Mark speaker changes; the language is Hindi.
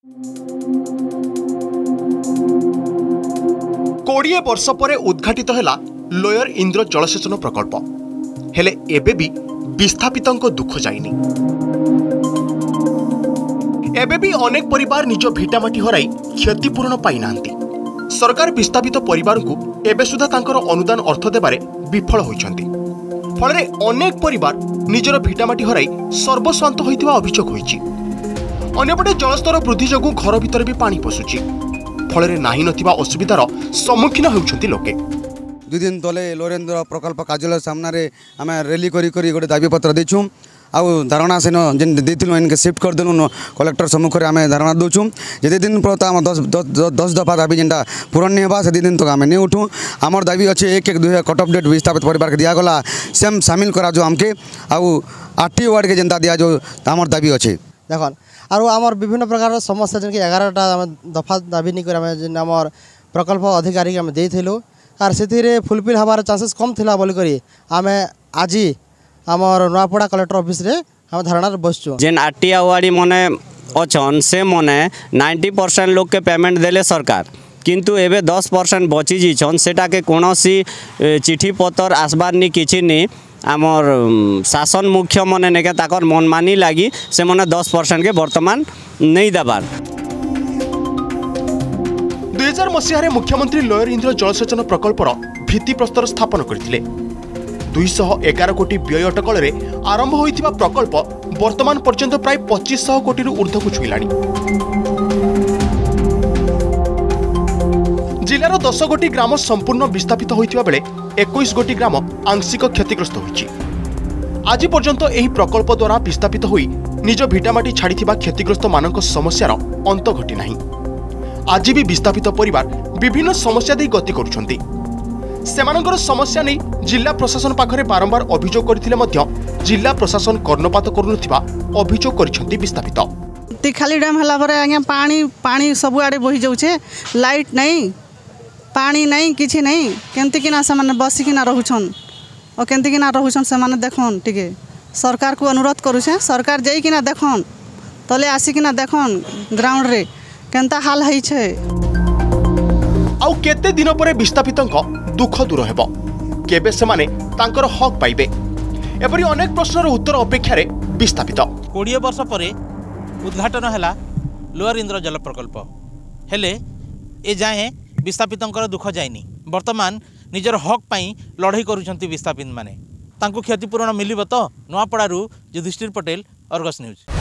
Speaker 1: कोड़े वर्ष पर उद्घाटित है लोयर इंद्र जलसेचन प्रकल्प हेले एबे भी विस्थापित दुख जाइनी। एबे भी अनेक परिवार निज भिटामाटी हराई क्षतिपूरण पाई नांती। सरकार विस्थापित परिवार को एबे सुधा तांकर अनुदान अर्थ देबारे विफल होइछंती। फलरे अनेक परिवार निजर भिटामाटी हराई सर्वस्वांत होइतिबा अभियोग होइछि। अन्यपटे जलस्तर वृद्धि जोगु घर भितर भी पानी पशुछि। फलरे नाही नथिबा असुविधार सम्मुखीन होउछंती लोके।
Speaker 2: 2 दिन तले लोरेन्द्र प्रकल्प कार्यालय सामने आम रैली करी गोटे दाबीपत्र देचु आउ धारणा सेन जेन देथिलु इनके शिफ्ट कर देलु कलेक्टर सम्मुख आम धारणा दौचु। जे दिन पर्यंत आम 10 दफा दाबी जेनटा पूरण नहीं होगा से दिन तक आम नहीं उठू। आमर दाबी अच्छे 1-1-2 कट अफ डेट विस्थापित परिवार के दिगला सेम सामिल करा जो आमके आउ 8 वार्ड के जेनता दिया जो आमर दाबी अच्छे
Speaker 3: देखन आरो आमर विभिन्न प्रकार समस्या जेनके 11टा दफा दाबी नहीं कर जेन आमर प्रकल्प अधिकारी के आम देथिलु आर से फुलफिल हबार चांसेस कम थिला बोली करी आम आज आमर नुआपड़ा कलेक्टर ऑफिस रे हम धारणा बसचु।
Speaker 4: जेन आरटीआ वाड़ी मने अछन से मने 90% लोग के पेमेंट देले सरकार किंतु एबे 10% बची जीछन सेटा के कोनोसी चिठी पत्र आसबार नि किछि नि आमर शासन मुख्य मने नेके ताकर मनमानी लागी से मने 10% के वर्तमान नहीं दबार।
Speaker 1: 2000 मसीह मुख्यमंत्री लोयर इंद्र जलसेचन प्रकल्पर भित्तिप्रस्तर स्थापन करथिले। 211 कोटी व्यय अटकल आरंभ होइथिबा प्रकल्प वर्तमान पर्यंत प्राय 2500 कोटी ऊर्ध्व को छुईलाणी। जिलार 10 गोटी ग्राम संपूर्ण विस्थापित होइथिबा बेले 21 गोटी ग्राम आंशिक क्षतिग्रस्त होइछि। आज पर्यंत एही प्रकल्प द्वारा विस्थापित होई निज भिटामाटी छाड़िथिबा क्षतिग्रस्त मानक समस्यार अंत घटी नाही। आज भी विस्थापित परिवार विभिन्न समस्या दे गति करुछंती। सेमानंकर समस्या नहीं जिला प्रशासन पाखरे बारंबार अभियोग करथिले मध्य जिला प्रशासन कर्णपात करुनथिबा अभियोग करिसंती विस्थापित।
Speaker 5: तीखाली डैम हला परे आज्ञा पानी पानी सब आड़े बही जाउछे लाइट नहीं पानी नहीं किछि नहीं केंति किना से माने बसी किना रहउछन ओ केंति किना रहउछन से माने देखन टिके सरकार को अनुरोध करूछे सरकार जाई किना देखन तले आसी किना देखन ग्राउंड रे केंता हाल हई छे।
Speaker 1: आउ केते दिन परे विस्थापितंक दुख दूर हेबो केबे से माने तांकर हक पाइबे एपरि अनेक प्रश्नर उत्तर अपेक्षा रे विस्थापित।
Speaker 6: 20 वर्ष परे उद्घाटन हैला लोअर इंद्र जल प्रकल्प हेले ए जाए विस्थापितंकर दुख जाइनी। वर्तमान निजर हक पाई लड़ाई करूछंती विस्थापित माने तांको क्षतिपूरण मिलिबो तो नुआपड़ारू युधिष्ठिर पटेल अर्गस न्यूज।